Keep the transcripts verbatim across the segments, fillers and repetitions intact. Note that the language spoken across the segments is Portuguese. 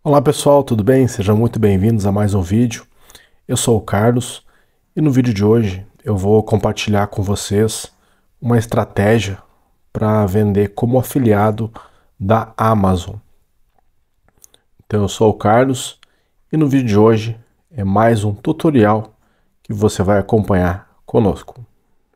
Olá pessoal, tudo bem? Sejam muito bem-vindos a mais um vídeo. Eu sou o Carlos e no vídeo de hoje eu vou compartilhar com vocês uma estratégia para vender como afiliado da Amazon. Então eu sou o Carlos e no vídeo de hoje é mais um tutorial que você vai acompanhar conosco.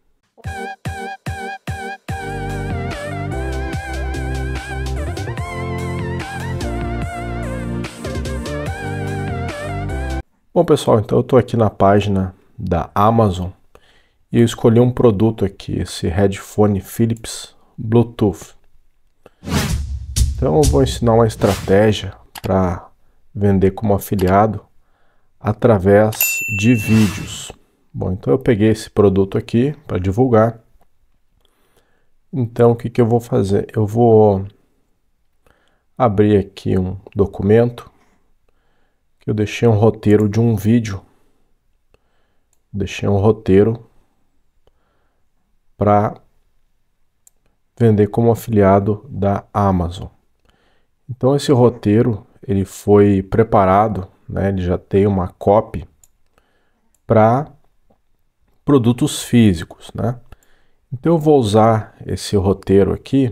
Bom pessoal, então eu estou aqui na página da Amazon e eu escolhi um produto aqui, esse headphone Philips Bluetooth. Então eu vou ensinar uma estratégia para vender como afiliado através de vídeos. Bom, então eu peguei esse produto aqui para divulgar. Então o que que eu vou fazer? Eu vou abrir aqui um documento que eu deixei um roteiro de um vídeo. Deixei um roteiro para vender como afiliado da Amazon. Então esse roteiro ele foi preparado, né? Ele já tem uma copy para produtos físicos, né? Então eu vou usar esse roteiro aqui.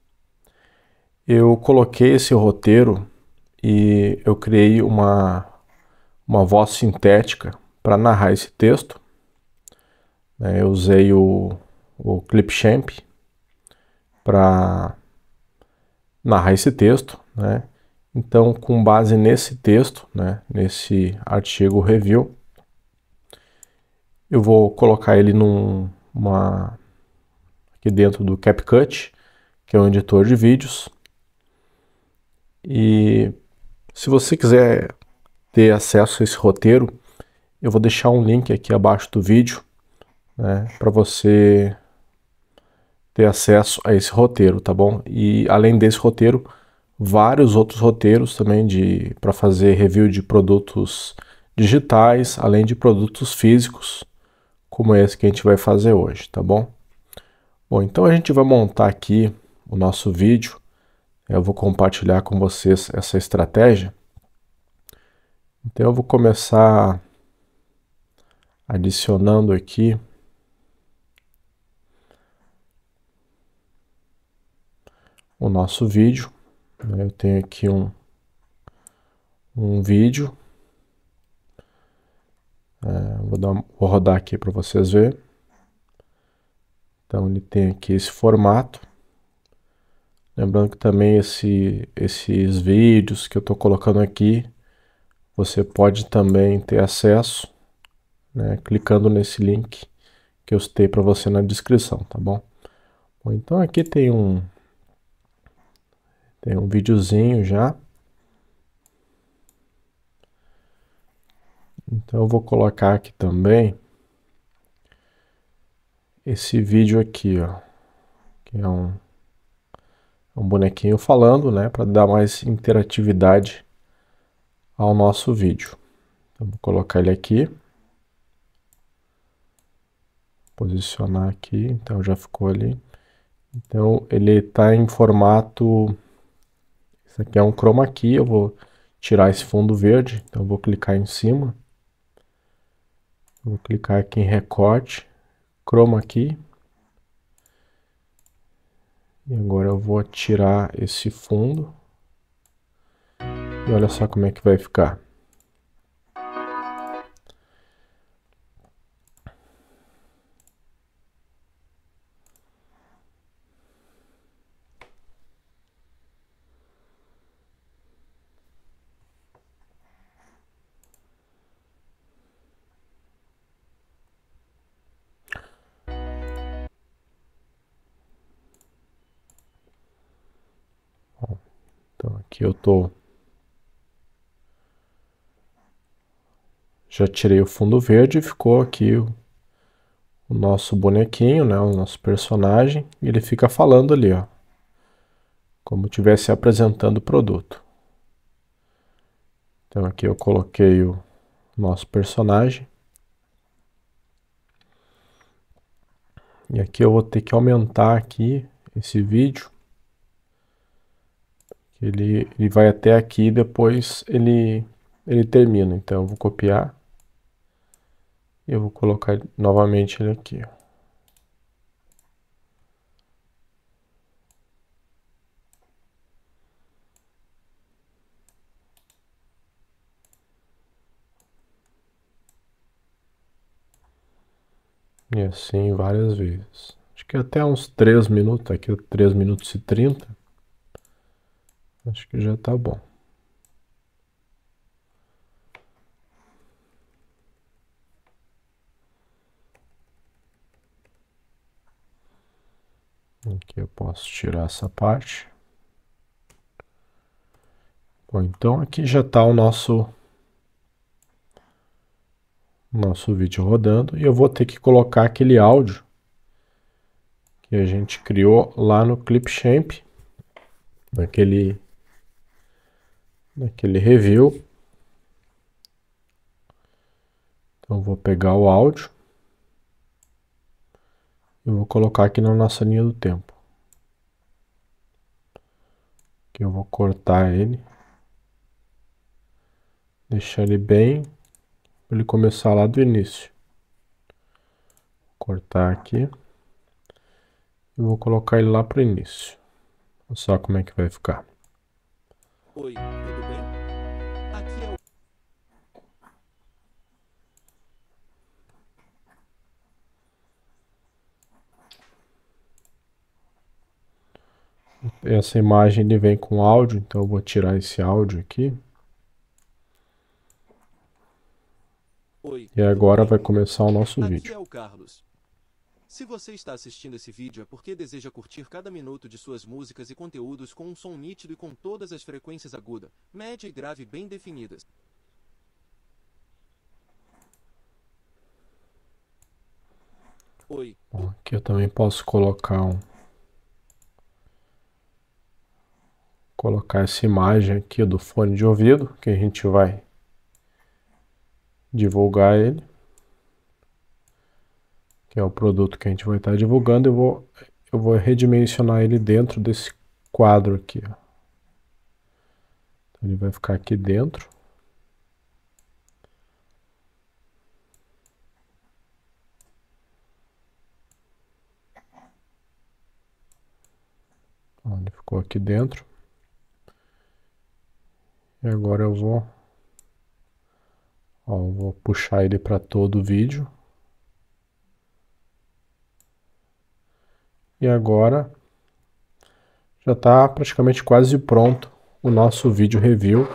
Eu coloquei esse roteiro e eu criei uma, uma voz sintética para narrar esse texto. Eu usei o, o Clipchamp para narrar esse texto, né? Então, com base nesse texto, né, nesse artigo review, eu vou colocar ele num, uma, aqui dentro do CapCut, que é um editor de vídeos. E se você quiser ter acesso a esse roteiro, eu vou deixar um link aqui abaixo do vídeo, né, para você ter acesso a esse roteiro, tá bom? E além desse roteiro, vários outros roteiros também de para fazer review de produtos digitais, além de produtos físicos, como esse que a gente vai fazer hoje, tá bom? Bom, então a gente vai montar aqui o nosso vídeo. Eu vou compartilhar com vocês essa estratégia. Então eu vou começar adicionando aqui o nosso vídeo. Eu tenho aqui um, um vídeo. É, vou, dar, vou rodar aqui para vocês verem. Então ele tem aqui esse formato. Lembrando que também esse, esses vídeos que eu estou colocando aqui, você pode também ter acesso, né, clicando nesse link que eu citei para você na descrição, tá bom? Bom, então aqui tem um tem um videozinho já. Então eu vou colocar aqui também esse vídeo aqui, ó, que é um, um bonequinho falando, né, para dar mais interatividade ao nosso vídeo. Então vou colocar ele aqui. Posicionar aqui, então já ficou ali. Então ele está em formato, isso aqui é um chroma key, eu vou tirar esse fundo verde, então eu vou clicar em cima, vou clicar aqui em recorte, chroma key, e agora eu vou tirar esse fundo, e olha só como é que vai ficar. Então aqui eu tô já tirei o fundo verde e ficou aqui o, o nosso bonequinho, né, o nosso personagem, e ele fica falando ali, ó, como estivesse apresentando o produto. Então aqui eu coloquei o nosso personagem. E aqui eu vou ter que aumentar aqui esse vídeo. Ele, ele vai até aqui e depois ele, ele termina. Então eu vou copiar e eu vou colocar novamente ele aqui. E assim várias vezes. Acho que até uns três minutos, aqui três minutos e trinta. Acho que já tá bom. Aqui eu posso tirar essa parte. Bom, então aqui já está o nosso nosso vídeo rodando e eu vou ter que colocar aquele áudio que a gente criou lá no Clipchamp, naquele naquele review. Então eu vou pegar o áudio e vou colocar aqui na nossa linha do tempo. Aqui eu vou cortar ele, deixar ele bem para ele começar lá do início. Vou cortar aqui e vou colocar ele lá para o início. Olha só como é que vai ficar. Oi, tudo bem? Aqui é o... Essa imagem ele vem com áudio, então eu vou tirar esse áudio aqui. Oi, E agora vai começar o nosso aqui vídeo. é o Carlos. Se você está assistindo esse vídeo é porque deseja curtir cada minuto de suas músicas e conteúdos com um som nítido e com todas as frequências aguda, média e grave bem definidas. Oi. Bom, aqui eu também posso colocar um colocar essa imagem aqui do fone de ouvido, que a gente vai divulgar ele, que é o produto que a gente vai estar divulgando. Eu vou eu vou redimensionar ele dentro desse quadro aqui, ó. Então ele vai ficar aqui dentro. Ó, ele ficou aqui dentro. E agora eu vou ó, eu vou puxar ele para todo o vídeo. E agora já está praticamente quase pronto o nosso vídeo review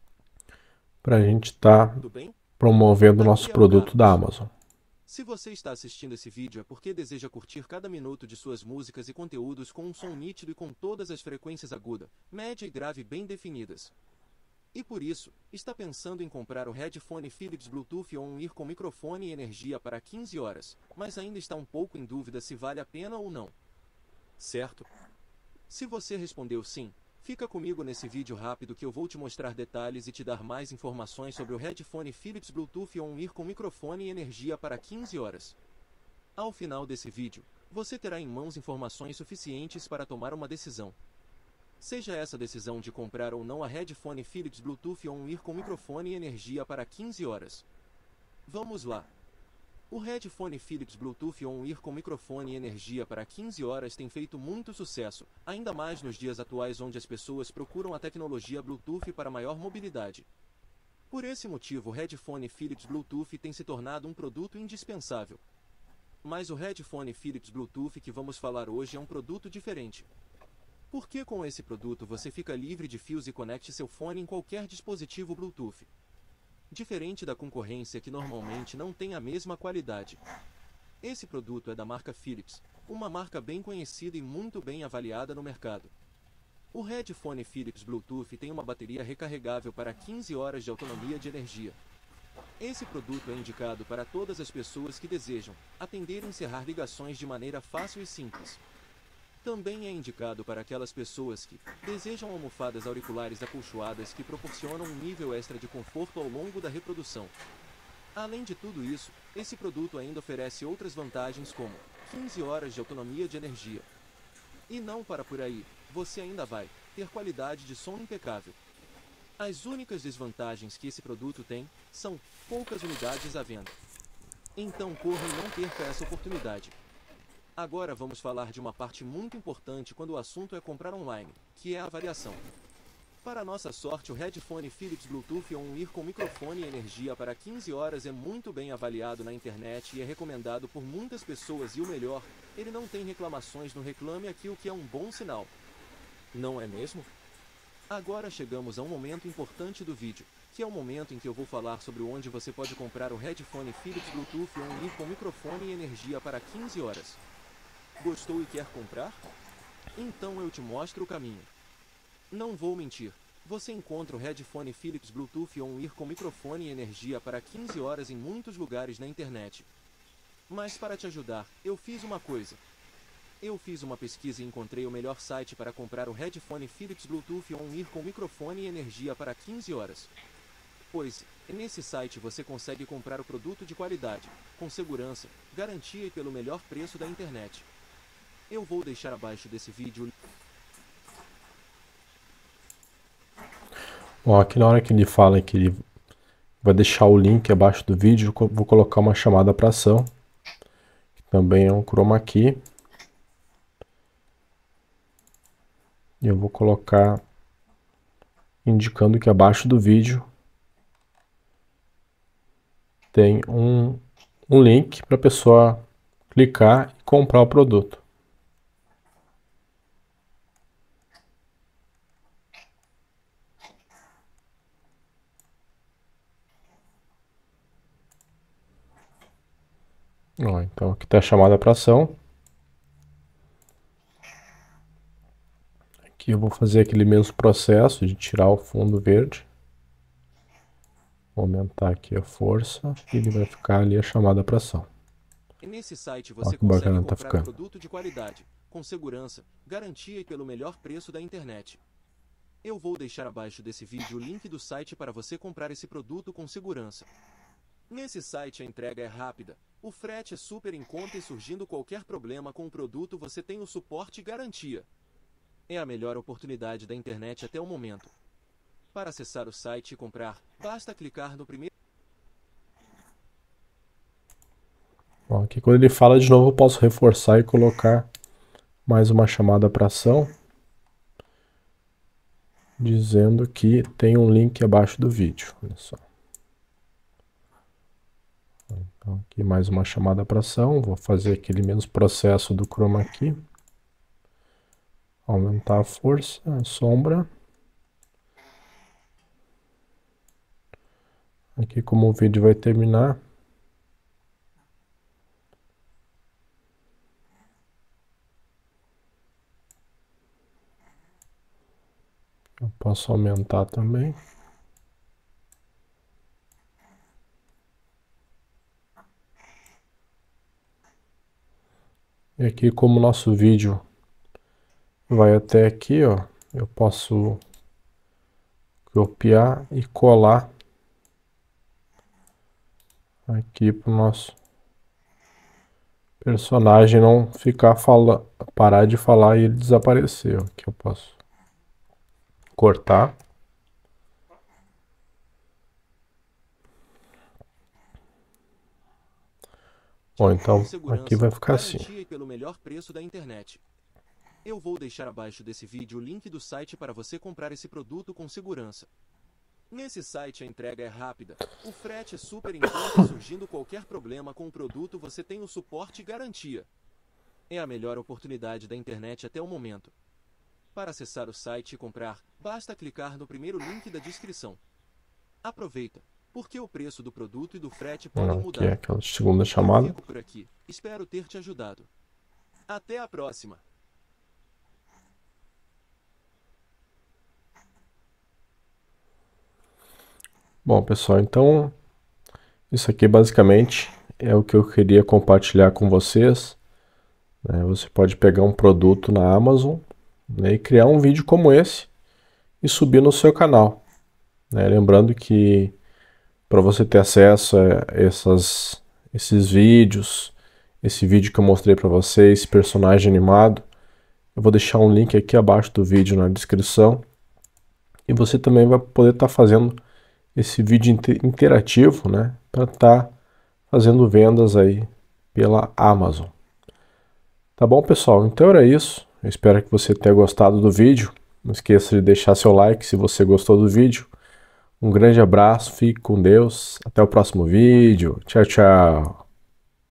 para a gente estar Tudo bem? promovendo o Aqui nosso é o produto da Carlos. Amazon. Se você está assistindo esse vídeo é porque deseja curtir cada minuto de suas músicas e conteúdos com um som nítido e com todas as frequências aguda, média e grave bem definidas. E por isso, está pensando em comprar o headphone Philips Bluetooth On-Ear com microfone e energia para quinze horas, mas ainda está um pouco em dúvida se vale a pena ou não. Certo? Se você respondeu sim, fica comigo nesse vídeo rápido que eu vou te mostrar detalhes e te dar mais informações sobre o headphone Philips Bluetooth On-Ear com microfone e energia para quinze horas. Ao final desse vídeo, você terá em mãos informações suficientes para tomar uma decisão. Seja essa decisão de comprar ou não a headphone Philips Bluetooth On-Ear com microfone e energia para quinze horas. Vamos lá! O headphone Philips Bluetooth On-Ear com microfone e energia para quinze horas tem feito muito sucesso, ainda mais nos dias atuais onde as pessoas procuram a tecnologia Bluetooth para maior mobilidade. Por esse motivo o headphone Philips Bluetooth tem se tornado um produto indispensável. Mas o headphone Philips Bluetooth que vamos falar hoje é um produto diferente. Porque com esse produto você fica livre de fios e conecte seu fone em qualquer dispositivo Bluetooth. Diferente da concorrência que normalmente não tem a mesma qualidade. Esse produto é da marca Philips, uma marca bem conhecida e muito bem avaliada no mercado. O headphone Philips Bluetooth tem uma bateria recarregável para quinze horas de autonomia de energia. Esse produto é indicado para todas as pessoas que desejam atender e encerrar ligações de maneira fácil e simples. Também é indicado para aquelas pessoas que desejam almofadas auriculares acolchoadas que proporcionam um nível extra de conforto ao longo da reprodução. Além de tudo isso, esse produto ainda oferece outras vantagens como quinze horas de autonomia de energia. E não para por aí, você ainda vai ter qualidade de som impecável. As únicas desvantagens que esse produto tem são poucas unidades à venda. Então corra e não perca essa oportunidade. Agora vamos falar de uma parte muito importante quando o assunto é comprar online, que é a avaliação. Para nossa sorte, o headphone Philips Bluetooth On-Ear com microfone e energia para quinze horas é muito bem avaliado na internet e é recomendado por muitas pessoas e o melhor, ele não tem reclamações no Reclame Aqui, o que é um bom sinal. Não é mesmo? Agora chegamos a um momento importante do vídeo, que é o momento em que eu vou falar sobre onde você pode comprar o headphone Philips Bluetooth On-Ear com microfone e energia para quinze horas. Gostou e quer comprar? Então eu te mostro o caminho. Não vou mentir, você encontra o headphone Philips Bluetooth On-Ear com microfone e energia para quinze horas em muitos lugares na internet. Mas para te ajudar, eu fiz uma coisa. Eu fiz uma pesquisa e encontrei o melhor site para comprar o headphone Philips Bluetooth On-Ear com microfone e energia para quinze horas. Pois, nesse site você consegue comprar o produto de qualidade, com segurança, garantia e pelo melhor preço da internet. Eu vou deixar abaixo desse vídeo. Bom, aqui na hora que ele fala que ele vai deixar o link abaixo do vídeo, eu vou colocar uma chamada para ação, que também é um chroma key. E eu vou colocar indicando que abaixo do vídeo tem um, um link para a pessoa clicar e comprar o produto. Ó, então aqui está a chamada para ação. Aqui eu vou fazer aquele mesmo processo de tirar o fundo verde. Vou aumentar aqui a força e ele vai ficar ali a chamada para ação. Nesse site Ó, você que consegue bacana tá comprar ficando. produto de qualidade, com segurança, garantia e pelo melhor preço da internet. Eu vou deixar abaixo desse vídeo o link do site para você comprar esse produto com segurança. Nesse site a entrega é rápida, o frete é super em conta e surgindo qualquer problema com o produto você tem o suporte e garantia. É a melhor oportunidade da internet até o momento. Para acessar o site e comprar, basta clicar no primeiro... Bom, aqui quando ele fala de novo eu posso reforçar e colocar mais uma chamada para ação, dizendo que tem um link abaixo do vídeo. Olha só. Então aqui mais uma chamada para ação, vou fazer aquele mesmo processo do chroma key. Aumentar a força, a sombra. Aqui como o vídeo vai terminar, eu posso aumentar também. E aqui como o nosso vídeo vai até aqui, ó, eu posso copiar e colar aqui para o nosso personagem não ficar fala, parar de falar e ele desaparecer. Aqui eu posso cortar. Bom, então aqui vai ficar assim. Garantia e pelo melhor preço da internet. Eu vou deixar abaixo desse vídeo o link do site para você comprar esse produto com segurança. Nesse site a entrega é rápida, o frete é super em conta e surgindo qualquer problema com o produto você tem o suporte e garantia. É a melhor oportunidade da internet até o momento. Para acessar o site e comprar, basta clicar no primeiro link da descrição. Aproveita, porque o preço do produto e do frete podem Aqui mudar. é aquela segunda chamada. Eu fico por aqui. Espero ter te ajudado. Até a próxima! Bom, pessoal, então isso aqui basicamente é o que eu queria compartilhar com vocês. Né? Você pode pegar um produto na Amazon, né, e criar um vídeo como esse e subir no seu canal. Né? Lembrando que para você ter acesso a essas, esses vídeos, esse vídeo que eu mostrei para vocês, esse personagem animado, Eu vou deixar um link aqui abaixo do vídeo na descrição. E você também vai poder estar fazendo esse vídeo interativo, né? Para estar fazendo vendas aí pela Amazon. Tá bom, pessoal? Então era isso. Eu espero que você tenha gostado do vídeo. Não esqueça de deixar seu like se você gostou do vídeo. Um grande abraço, fique com Deus. Até o próximo vídeo. Tchau, tchau.